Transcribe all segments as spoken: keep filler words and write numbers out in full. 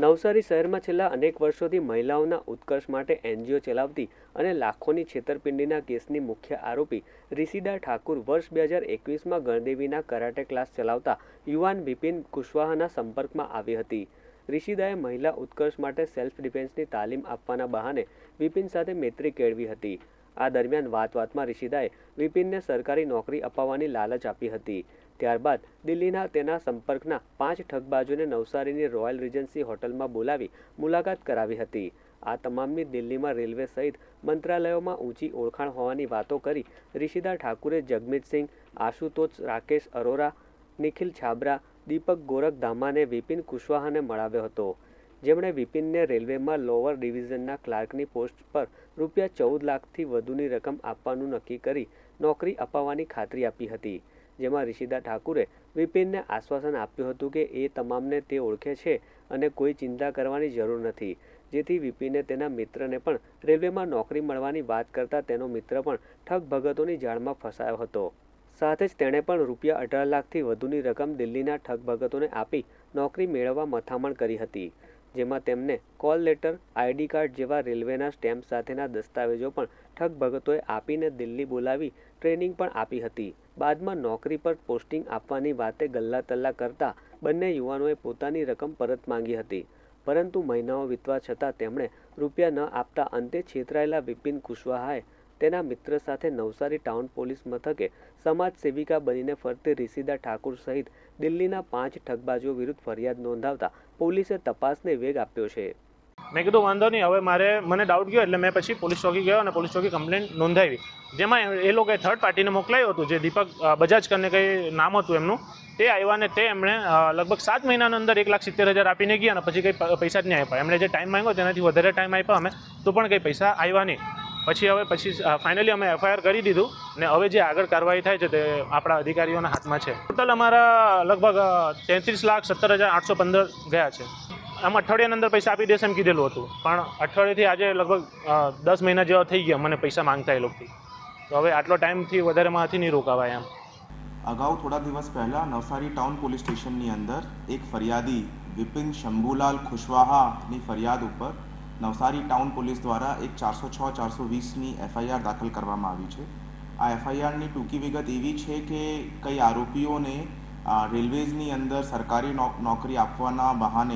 નવસારી શહેરમાં છેલ્લા અનેક વર્ષોથી મહિલાઓના ઉત્કર્ષ માટે એનજીઓ ચલાવતી અને લાખોની છેતરપિંડીના કેસની મુખ્ય આરોપી રિશિદા ઠાકુર વર્ષ બે હજાર એકવીસમાં ગણદેવીના કરાટે ક્લાસ ચલાવતા યુવાન વિપિન કુશવાહાના સંપર્કમાં આવી હતી। રિશિદાએ મહિલા ઉત્કર્ષ માટે સેલ્ફ ડિફેન્સની તાલીમ આપવાના બહાને વિપિન સાથે મૈત્રી કેળવી હતી। આ દરમિયાન વાત વાતમાં રિશિદાએ વિપિનને સરકારી નોકરી અપાવવાની લાલચ આપી હતી। ત્યારબાદ દિલ્હીના તેના સંપર્કના પાંચ ઠગબાજોને નવસારીની રોયલ રીજન્સી હોટલમાં બોલાવી મુલાકાત કરાવી હતી। આ તમામની દિલ્હીમાં રેલવે સહિત મંત્રાલયોમાં ઊંચી ઓળખાણ હોવાની વાતો કરી રિશિદા ઠાકુરે જગમીતસિંહ, આશુતોષ રાકેશ અરોરા, નિખિલ છાબરા, દીપક ગોરખધામાને વિપિન કુશવાહાને મળાવ્યો હતો, જેમણે વિપિનને રેલવેમાં લોઅર ડિવિઝનના ક્લાર્કની પોસ્ટ પર રૂપિયા ચૌદ લાખથી વધુની રકમ આપવાનું નક્કી કરી નોકરી અપાવવાની ખાતરી આપી હતી। જેમાં રિશિદા ઠાકુરે વિપિનને આશ્વાસન આપ્યું હતું કે એ તમામને તે ઓળખે છે અને કોઈ ચિંતા કરવાની જરૂર નથી, જેથી વિપિને તેના મિત્રને પણ રેલવેમાં નોકરી મળવાની વાત કરતા તેનો મિત્ર પણ ઠગ ભગતોની જાળમાં ફસાયો હતો। સાથે જ તેણે પણ રૂપિયા અઢાર લાખથી વધુની રકમ દિલ્હીના ઠગ ભગતોને આપી નોકરી મેળવવા મથામણ કરી હતી, જેમાં તેમને કોલ લેટર, આઈડી કાર્ડ જેવા રેલવેના સ્ટેમ્પ સાથેના દસ્તાવેજો પણ ઠગ ભગતોએ આપીને દિલ્હી બોલાવી ટ્રેનિંગ પણ આપી હતી। બાદમાં નોકરી પર પોસ્ટિંગ આપવાની વાતે ગલ્લા તલ્લા કરતા બંને યુવાનોએ પોતાની રકમ પરત માંગી હતી, પરંતુ મહિનાઓ વીતવા છતાં તેમણે રૂપિયા ન આપતા અંતે છેતરાયેલા વિપિન કુશવાહાએ તેના મિત્ર સાથે નવસારી ટાઉન પોલીસ મથકે સમાજ સેવિકા બનીને ફરતી રિશિદા ઠાકુર સહિત દિલ્હીના પાંચ ઠગબાજો વિરુદ્ધ ફરિયાદ નોંધાવતા પોલીસે તપાસને વેગ આપ્યો છે। મેં કીધું વાંધો નહીં, હવે મારે મને ડાઉટ ગયો એટલે મેં પછી પોલીસ ચોકી ગયો અને પોલીસ ચોકી કમ્પ્લેન નોંધાવી, જેમાં એ લોકોએ થર્ડ પાર્ટીને મોકલાયું હતું, જે દીપક બજાજ કરીને કંઈ નામ હતું એમનું, તે આવ્યા ને તે એમણે લગભગ સાત મહિનાની અંદર એક લાખ સિત્તેર હજાર આપીને ગયા અને પછી કંઈ પૈસા જ નહીં આપ્યા। એમણે જે ટાઈમ માંગ્યો તેનાથી વધારે ટાઈમ આપ્યા અમે, તો પણ કંઈ પૈસા આવ્યા નહીં। પછી હવે પછી ફાઇનલી અમે એફઆઈઆર કરી દીધું ને હવે જે આગળ કાર્યવાહી થાય છે તે આપણા અધિકારીઓના હાથમાં છે। ટોટલ અમારા લગભગ તેત્રીસ લાખ સત્તર હજાર આઠસો પંદર ગયા છે। આમ અઠવાડિયાની અંદર પૈસા આપી દેશે એમ કીધેલું હતું, પણ અઠવાડિયેથી આજે લગભગ દસ મહિના જેવા થઈ ગયા મને પૈસા માંગતા એ લોકોથી, તો હવે આટલો ટાઈમથી વધારેમાંથી નહીં રોકાવાય એમ। અગાઉ થોડા દિવસ પહેલાં નવસારી ટાઉન પોલીસ સ્ટેશનની અંદર એક ફરિયાદી વિપિન શંભુલાલ કુશવાહાની ફરિયાદ ઉપર નવસારી ટાઉન પોલીસ દ્વારા એક ચારસો છ ચારસો વીસની એફઆઈઆર દાખલ કરવામાં આવી છે। આ એફઆઈઆરની ટૂંકી વિગત એવી છે કે કઈ આરોપીઓને રેલવેઝની અંદર સરકારી નોકરી આપવાના બહાને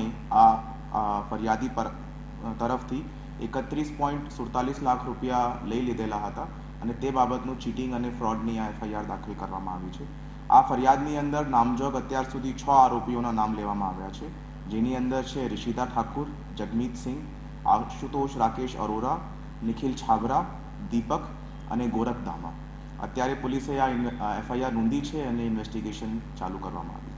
આ ફરિયાદી પર તરફથી એકત્રીસ પોઈન્ટ સુડતાલીસ લાખ રૂપિયા લઈ લીધેલા હતા અને તે બાબતનું ચીટિંગ અને ફ્રોડની આ એફઆઈઆર દાખલ કરવામાં આવી છે। આ ફરિયાદની અંદર નામજોગ અત્યાર સુધી છ આરોપીઓના નામ લેવામાં આવ્યા છે, જેની અંદર છે રિશિદા ઠાકુર, જગમીતસિંહ, આશુતોષ રાકેશ અરોરા, નિખિલ છાબરા, દીપક અને ગોરખધામા। અત્યારે પોલીસે આ એફઆઈઆર નોંધી છે અને ઇન્વેસ્ટિગેશન ચાલુ કરવામાં આવી છે।